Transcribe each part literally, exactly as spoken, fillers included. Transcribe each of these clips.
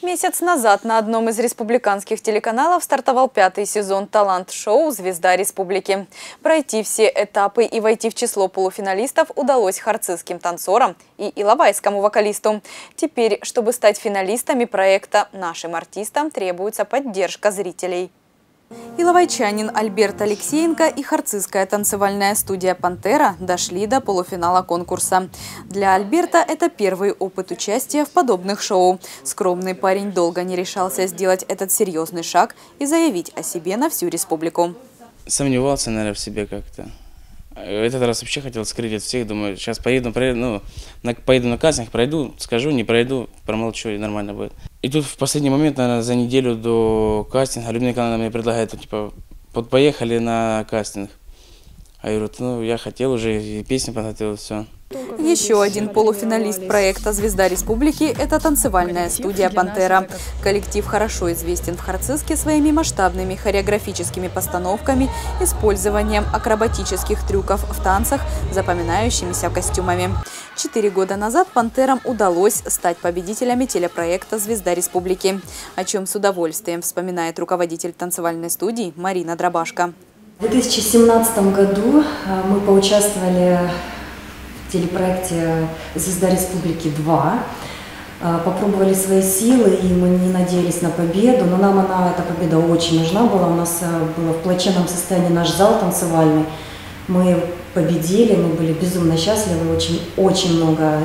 Месяц назад на одном из республиканских телеканалов стартовал пятый сезон талант-шоу «Звезда республики». Пройти все этапы и войти в число полуфиналистов удалось харцизским танцорам и иловайскому вокалисту. Теперь, чтобы стать финалистами проекта, нашим артистам требуется поддержка зрителей. Иловайчанин Альберт Алексеенко и харцизская танцевальная студия «Пантера» дошли до полуфинала конкурса. Для Альберта это первый опыт участия в подобных шоу. Скромный парень долго не решался сделать этот серьезный шаг и заявить о себе на всю республику. Сомневался, наверное, в себе как-то. Этот раз вообще хотел скрыть от всех. Думаю, сейчас поеду, проеду, ну, на, поеду на кастинг, пройду, скажу, не пройду, промолчу, и нормально будет. И тут в последний момент, наверное, за неделю до кастинга, Любимый канал мне предлагает, типа, вот поехали на кастинг. А я говорю, ну, я хотел уже, и песню подготовил, все. Еще один полуфиналист проекта «Звезда республики» – это танцевальная студия «Пантера». Коллектив хорошо известен в Харцизске своими масштабными хореографическими постановками, использованием акробатических трюков в танцах, запоминающимися костюмами. Четыре года назад «Пантерам» удалось стать победителями телепроекта «Звезда республики», о чем с удовольствием вспоминает руководитель танцевальной студии Марина Дробашко. В две тысячи семнадцатом году мы поучаствовали в телепроекте «Звезда республики два». Попробовали свои силы, и мы не надеялись на победу, но нам она, эта победа очень нужна была. У нас был в плачевном состоянии наш зал танцевальный. Мы победили, мы были безумно счастливы, очень, очень много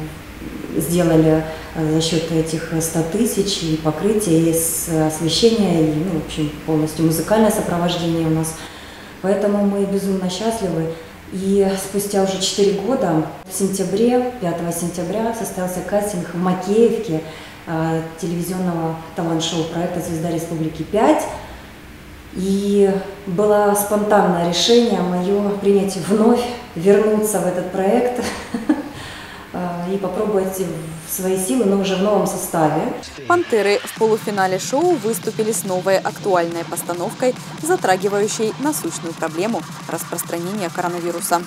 сделали за счет этих ста тысяч, и покрытия, и освещения, и, ну, в общем, полностью музыкальное сопровождение у нас. Поэтому мы безумно счастливы. И спустя уже четыре года, в сентябре, пятого сентября, состоялся кастинг в Макеевке э, телевизионного талант-шоу проекта «Звезда республики пять». И было спонтанное решение мое принять вновь, вернуться в этот проект и попробовать свои силы, но уже в новом составе. «Пантеры» в полуфинале шоу выступили с новой актуальной постановкой, затрагивающей насущную проблему распространения коронавируса.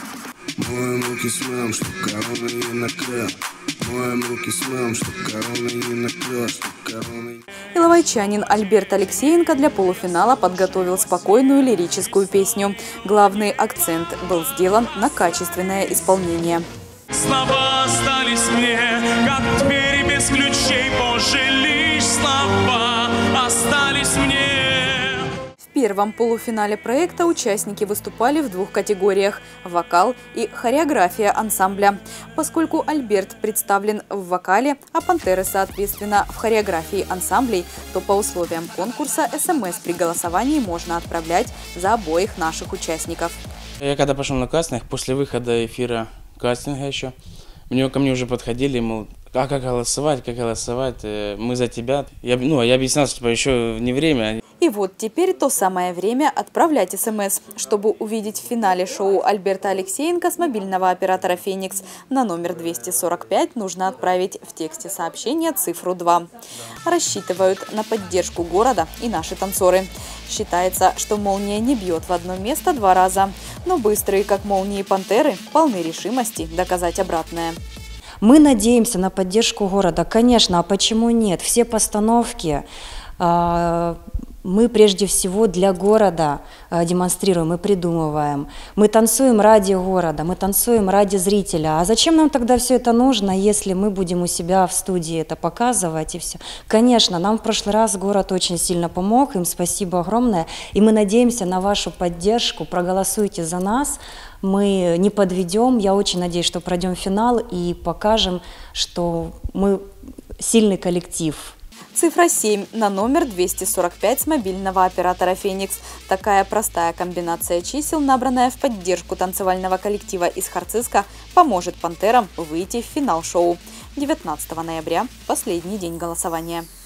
Иловайчанин Альберт Алексеенко для полуфинала подготовил спокойную лирическую песню. Главный акцент был сделан на качественное исполнение. Слова остались мне, как двери без ключей, Боже, лишь слова остались мне. В первом полуфинале проекта участники выступали в двух категориях – вокал и хореография ансамбля. Поскольку Альберт представлен в вокале, а «Пантеры», соответственно, в хореографии ансамблей, то по условиям конкурса СМС при голосовании можно отправлять за обоих наших участников. Я когда пошел на кастинг, после выхода эфира кастинга еще, мне, ко мне уже подходили, мол, а как голосовать, как голосовать, мы за тебя. Я, ну, я объяснял, что еще не время. И вот теперь то самое время отправлять СМС. Чтобы увидеть в финале шоу Альберта Алексеенко с мобильного оператора «Феникс» на номер двести сорок пять нужно отправить в тексте сообщения цифру два. Рассчитывают на поддержку города и наши танцоры. Считается, что молния не бьет в одно место два раза. Но быстрые, как молнии «Пантеры», полны решимости доказать обратное. Мы надеемся на поддержку города, конечно, а почему нет? Все постановки э, мы прежде всего для города э, демонстрируем, мы придумываем. Мы танцуем ради города, мы танцуем ради зрителя. А зачем нам тогда все это нужно, если мы будем у себя в студии это показывать и все? Конечно, нам в прошлый раз город очень сильно помог, им спасибо огромное. И мы надеемся на вашу поддержку, проголосуйте за нас. Мы не подведем, я очень надеюсь, что пройдем финал и покажем, что мы сильный коллектив. Цифра семь на номер двести сорок пять с мобильного оператора «Феникс». Такая простая комбинация чисел, набранная в поддержку танцевального коллектива из Харцизска, поможет «Пантерам» выйти в финал шоу. девятнадцатого ноября – последний день голосования.